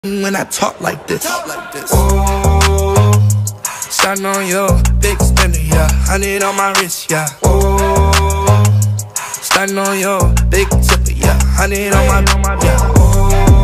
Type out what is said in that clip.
when I talk like this. Oh, starting on your big spender, yeah. 100 on my wrist, yeah. Oh, starting on your big tipper, yeah. 100 on my, yeah. Oh.